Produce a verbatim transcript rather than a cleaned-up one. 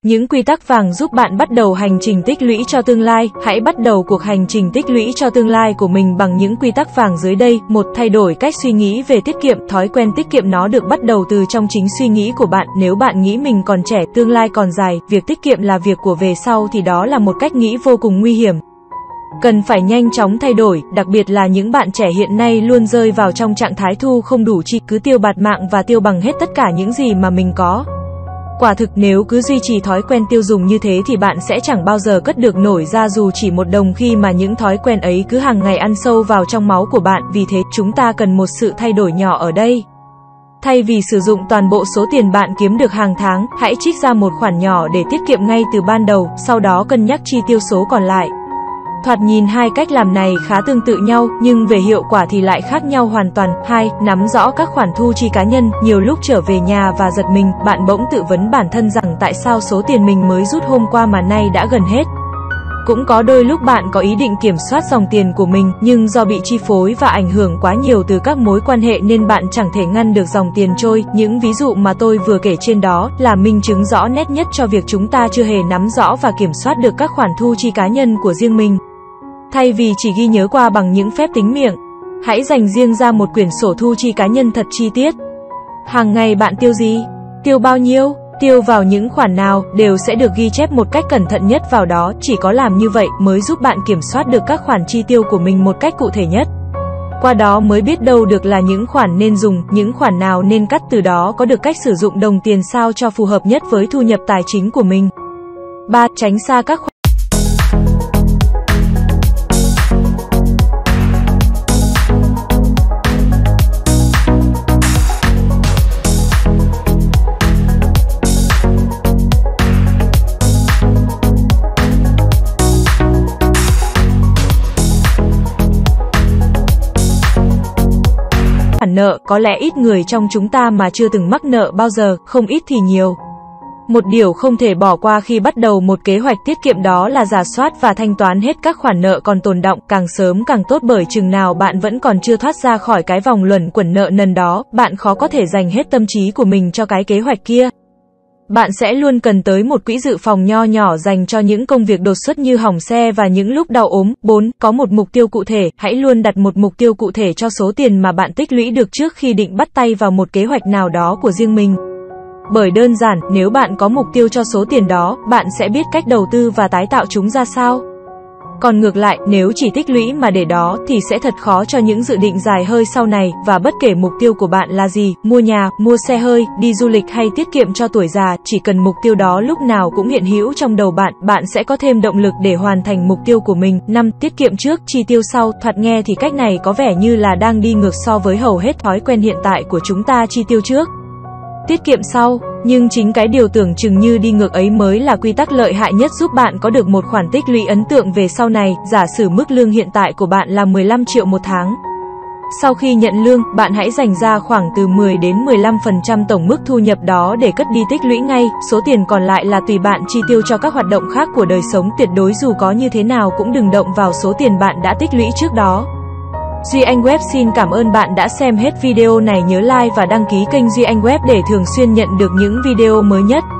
Những quy tắc vàng giúp bạn bắt đầu hành trình tích lũy cho tương lai. Hãy bắt đầu cuộc hành trình tích lũy cho tương lai của mình bằng những quy tắc vàng dưới đây. một Thay đổi cách suy nghĩ về tiết kiệm. Thói quen tiết kiệm nó được bắt đầu từ trong chính suy nghĩ của bạn. Nếu bạn nghĩ mình còn trẻ, tương lai còn dài, việc tiết kiệm là việc của về sau thì đó là một cách nghĩ vô cùng nguy hiểm. Cần phải nhanh chóng thay đổi, đặc biệt là những bạn trẻ hiện nay luôn rơi vào trong trạng thái thu không đủ chi, cứ tiêu bạt mạng và tiêu bằng hết tất cả những gì mà mình có. Quả thực nếu cứ duy trì thói quen tiêu dùng như thế thì bạn sẽ chẳng bao giờ cất được nổi ra dù chỉ một đồng khi mà những thói quen ấy cứ hàng ngày ăn sâu vào trong máu của bạn. Vì thế, chúng ta cần một sự thay đổi nhỏ ở đây. Thay vì sử dụng toàn bộ số tiền bạn kiếm được hàng tháng, hãy trích ra một khoản nhỏ để tiết kiệm ngay từ ban đầu, sau đó cân nhắc chi tiêu số còn lại. Thoạt nhìn hai cách làm này khá tương tự nhau, nhưng về hiệu quả thì lại khác nhau hoàn toàn. hai Nắm rõ các khoản thu chi cá nhân. Nhiều lúc trở về nhà và giật mình, bạn bỗng tự vấn bản thân rằng tại sao số tiền mình mới rút hôm qua mà nay đã gần hết. Cũng có đôi lúc bạn có ý định kiểm soát dòng tiền của mình, nhưng do bị chi phối và ảnh hưởng quá nhiều từ các mối quan hệ nên bạn chẳng thể ngăn được dòng tiền trôi. Những ví dụ mà tôi vừa kể trên đó là minh chứng rõ nét nhất cho việc chúng ta chưa hề nắm rõ và kiểm soát được các khoản thu chi cá nhân của riêng mình. Thay vì chỉ ghi nhớ qua bằng những phép tính miệng, hãy dành riêng ra một quyển sổ thu chi cá nhân thật chi tiết. Hàng ngày bạn tiêu gì? Tiêu bao nhiêu? Tiêu vào những khoản nào đều sẽ được ghi chép một cách cẩn thận nhất vào đó. Chỉ có làm như vậy mới giúp bạn kiểm soát được các khoản chi tiêu của mình một cách cụ thể nhất. Qua đó mới biết đâu được là những khoản nên dùng, những khoản nào nên cắt, từ đó có được cách sử dụng đồng tiền sao cho phù hợp nhất với thu nhập tài chính của mình. ba Tránh xa các khoản khoản nợ. Có lẽ ít người trong chúng ta mà chưa từng mắc nợ bao giờ, không ít thì nhiều. Một điều không thể bỏ qua khi bắt đầu một kế hoạch tiết kiệm đó là rà soát và thanh toán hết các khoản nợ còn tồn đọng, càng sớm càng tốt, bởi chừng nào bạn vẫn còn chưa thoát ra khỏi cái vòng luẩn quẩn nợ nần đó, bạn khó có thể dành hết tâm trí của mình cho cái kế hoạch kia. Bạn sẽ luôn cần tới một quỹ dự phòng nho nhỏ dành cho những công việc đột xuất như hỏng xe và những lúc đau ốm. bốn Có một mục tiêu cụ thể. Hãy luôn đặt một mục tiêu cụ thể cho số tiền mà bạn tích lũy được trước khi định bắt tay vào một kế hoạch nào đó của riêng mình. Bởi đơn giản, nếu bạn có mục tiêu cho số tiền đó, bạn sẽ biết cách đầu tư và tái tạo chúng ra sao. Còn ngược lại, nếu chỉ tích lũy mà để đó thì sẽ thật khó cho những dự định dài hơi sau này. Và bất kể mục tiêu của bạn là gì, mua nhà, mua xe hơi, đi du lịch hay tiết kiệm cho tuổi già, chỉ cần mục tiêu đó lúc nào cũng hiện hữu trong đầu bạn, bạn sẽ có thêm động lực để hoàn thành mục tiêu của mình. năm Tiết kiệm trước, chi tiêu sau. Thoạt nghe thì cách này có vẻ như là đang đi ngược so với hầu hết thói quen hiện tại của chúng ta: chi tiêu trước, tiết kiệm sau. Nhưng chính cái điều tưởng chừng như đi ngược ấy mới là quy tắc lợi hại nhất giúp bạn có được một khoản tích lũy ấn tượng về sau này. Giả sử mức lương hiện tại của bạn là mười lăm triệu một tháng. Sau khi nhận lương, bạn hãy dành ra khoảng từ mười đến mười lăm phần trăm tổng mức thu nhập đó để cất đi tích lũy ngay. Số tiền còn lại là tùy bạn chi tiêu cho các hoạt động khác của đời sống. Tuyệt đối dù có như thế nào cũng đừng động vào số tiền bạn đã tích lũy trước đó. Duy Anh Web xin cảm ơn bạn đã xem hết video này. Nhớ like và đăng ký kênh Duy Anh Web để thường xuyên nhận được những video mới nhất.